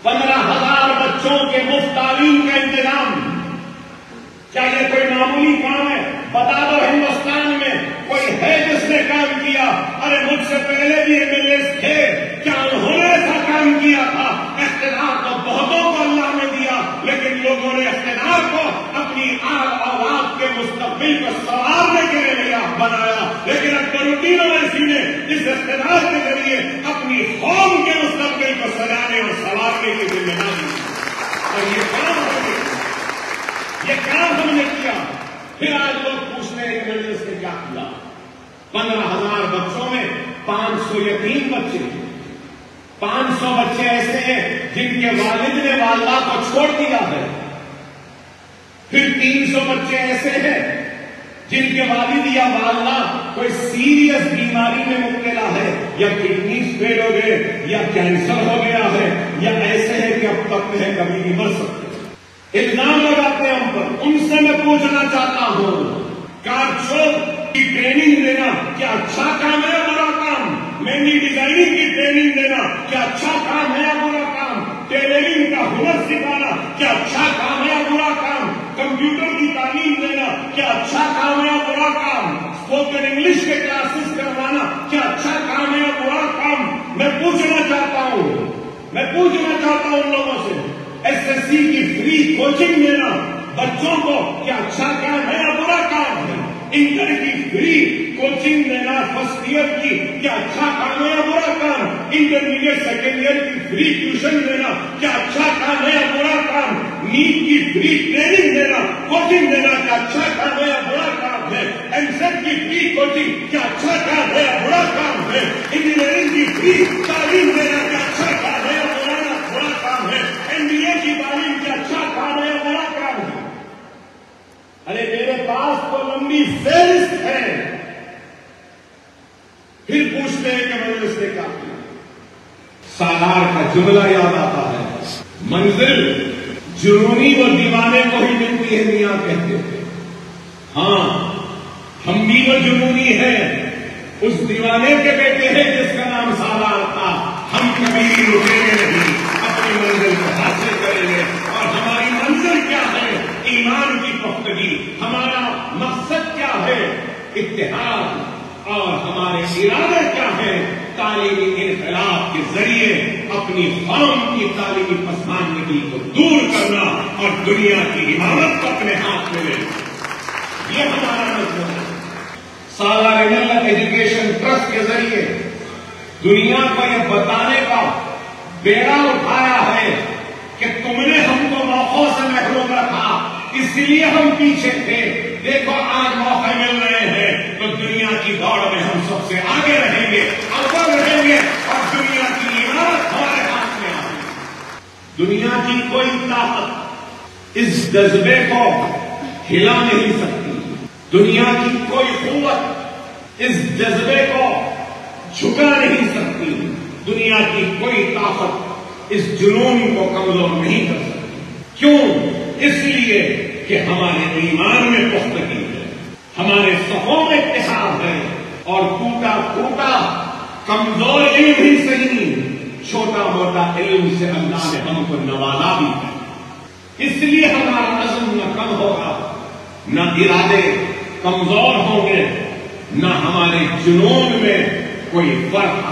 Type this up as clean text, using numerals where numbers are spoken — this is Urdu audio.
15,000 بچوں کے مفت تعلیم کا انتظام، کیا یہ کوئی معمولی کام ہے؟ بتا دو ہندوستان میں کوئی ہے جس نے کام کیا؟ ارے مجھ سے پہلے بھی MLAs تھے، کیا انہوں نے ایسا کام کیا تھا؟ اقتدار تو بہتوں کو اللہ نے دیا، لیکن لوگوں نے اقتدار کو اپنی اولاد کے مستقبل کو سنوارنے کے لیے بنایا، لیکن اکبرالدین اویسی نے اس اقتدار کے ذریعے اپنی قوم کے مستقبل کو سجانے اور سنوارنے کی ذمہ داری دی، اور یہ کام ہو گیا، یہ کام ہم نے کیا۔ پھر آج لوگ پوچھتے ہیں کہ میں نے اس نے کیا کیا؟ 15,000 بچوں میں 500 یتیم بچے، 500 بچے ایسے ہیں جن کے والد نے والدہ کو چھوڑ دیا ہے، پھر 300 بچے ایسے ہیں جن کے والد یا والدہ کوئی سیریس بیماری میں مبتلا ہے، یا کڈنیز فیل ہو گئے، یا کینسر ہو گیا ہے، یا ایسے ہیں کہ اب تک ہے کبھی نہیں مر سکتے، الزام لگاتے ہیں ہم پر۔ ان سے میں پوچھنا چاہتا ہوں، کارچوب کی ٹریننگ دینا کیا اچھا کام ہے یا برا کام؟ مہندی ڈیزائننگ کی ٹریننگ دینا کیا اچھا کام ہے یا برا کام؟ ٹیلرنگ کا ہنر سکھانا کیا اچھا کام ہے یا برا کام؟ کمپیوٹر کی تعلیم دینا کیا اچھا کام ہے یا برا کام؟ اسپوکن انگلش کے کلاسز کروانا کیا اچھا کام ہے یا برا کام؟ میں پوچھنا چاہتا ہوں ان لوگوں سے، SSC کی فری کوچنگ دینا بچوں کو کیا اچھا کام ہے یا برا کام ہے؟ انٹر کی فری کوچنگ دینا فرسٹ ایئر کی کیا اچھا کام ہے یا برا کام؟ انٹرمیڈیٹ سیکنڈ ایئر کی فری ٹیوشن دینا کیا اچھا کام ہے یا برا کام؟ نیٹ کی فری ٹریننگ دینا، کوچنگ دینا کیا اچھا کام ہے یا برا کام ہے؟ MSET کی فری کوچنگ کیا اچھا کام ہے یا برا کام ہے؟ انجینئرنگ کی فری تعلیم دینا کیا اچھا کام ہے یا برا کام ہے؟ MBA کی تعلیم کیا اچھا کام ہے یا برا کام ہے؟ ارے میرے پاس تو لمبی فہرست ہے، پھر پوچھتے ہیں کہ میں نے اس نے کیا کیا؟ سالار کا جملہ یاد آتا ہے، منزل جنونی و دیوانے کو ہی ملتی ہے، میاں کہتے تھے۔ ہاں ہم بھی وہ جنونی ہیں، اس دیوانے کے بیٹے ہیں جس کا نام سالار تھا۔ ہم کبھی رکیں گے نہیں، اپنی منزل کو حاصل کریں گے، اور ہماری منزل کیا ہے؟ ایمان کی پختگی۔ ہمارا مقصد کیا ہے؟ اتحاد، اور ہمارے ارادے کیا ہیں؟ تعلیمی انقلاب کے ذریعے اپنی قوم کی تعلیمی پسماندگی کو دور کرنا اور دنیا کی امامت کو اپنے ہاتھ میں لینا، یہ ہمارا مقصد ہے۔ سالار ملت ایجوکیشن ٹرسٹ کے ذریعے دنیا کو یہ بتانے کا بیڑا اٹھایا ہے کہ تم نے ہم کو موقعوں سے محروم رکھا، اس لیے ہم پیچھے تھے، دیکھو آج موقع مل رہے ہیں تو دنیا کی دوڑ میں ہم سب سے آگے رہیں گے، اول رہیں گے، اور دنیا کی عمارت ہمارے ہاتھ میں آئے گی۔ دنیا کی کوئی طاقت اس جذبے کو ہلا نہیں سکتی، دنیا کی کوئی قوت اس جذبے کو جھکا نہیں سکتی، دنیا کی کوئی طاقت اس جنون کو کمزور نہیں کر سکتی۔ کیوں؟ اس لیے کہ ہمارے ایمان میں پختگی ہے، ہمارے صفوں میں اتحاد ہے، اور ٹوٹا پھوٹا کمزور علم ہی صحیح، چھوٹا موٹا علم سے اللہ نے ہم کو نوازا بھی ہے، اس لیے ہمارا عزم نہ کم ہوگا، نہ ارادے کمزور ہوں گے، نہ ہمارے جنون میں کوئی فرق